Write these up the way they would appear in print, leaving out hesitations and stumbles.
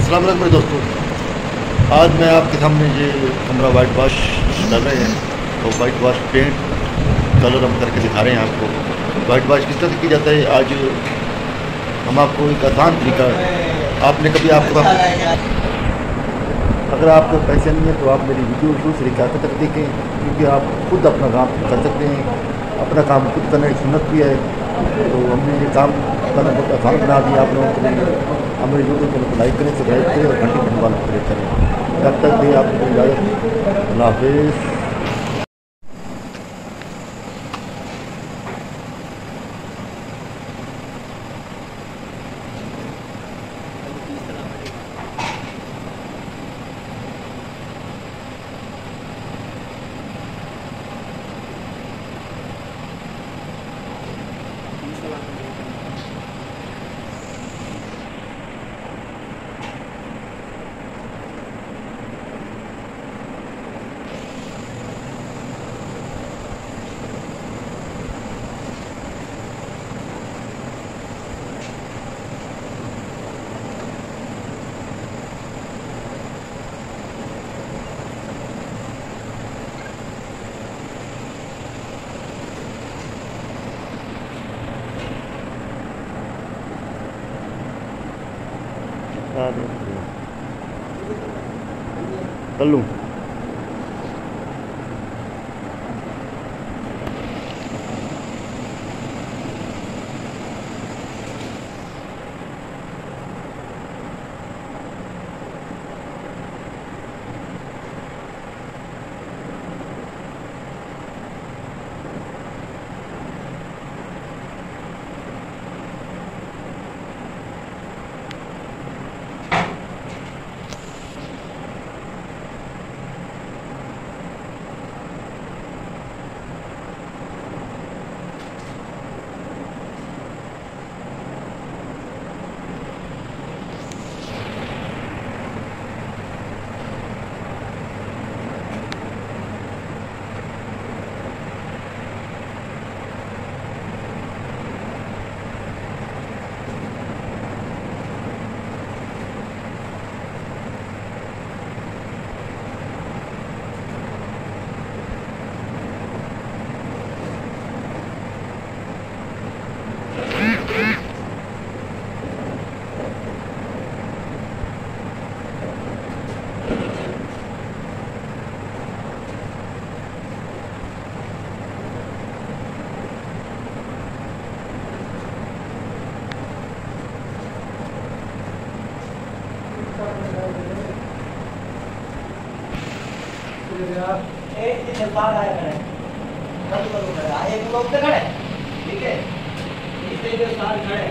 अस्सलाम वालेकुम मेरे दोस्तों। आज मैं आपके सामने ये कमरा वाइट वॉश कर रहे हैं। तो वाइट वॉश पेंट कलर हम करके दिखा रहे हैं आपको। वाइट वॉश किस तरह से की जाता है आज हम आपको एक आसान तरीका। आपने कभी आपके पास अगर आपके पैसे नहीं है तो आप मेरी वीडियो शुरू से लेकर आखिर तक देखें, क्योंकि आप खुद अपना काम कर सकते हैं। अपना काम खुद करना एक सुन्नत भी है। तो हमने ये काम करना बहुत आसान बना दिया आप लोगों के लिए। हम मेरे यूट्यूब चैनल को लाइक करें, सब्सक्राइब करें और घंटी घंटे वाला प्रेस करें। तब तक भी आपको इजाज़त। अल्लाह हाफिज़। कर लूँ। एक लोग तो खड़े, ठीक है, इस तरीके से सारे खड़े,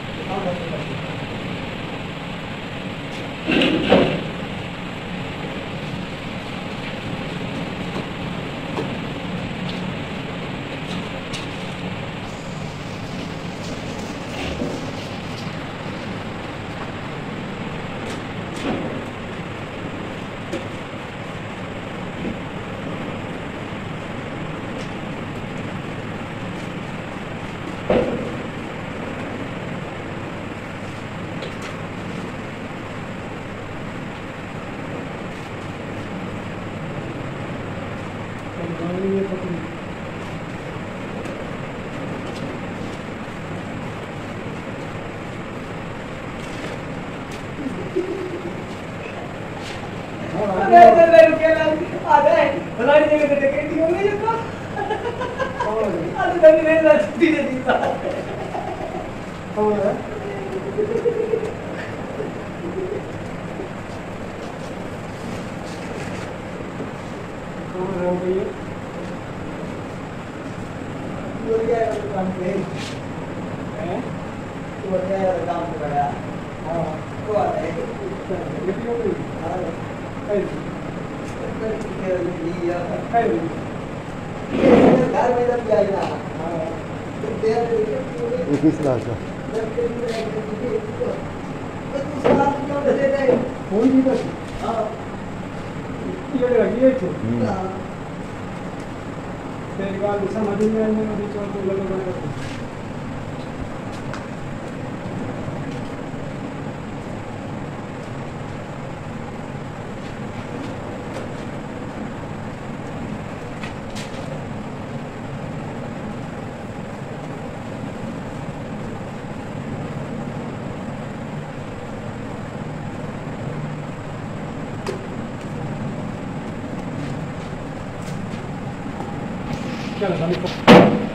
किस लाख का चलो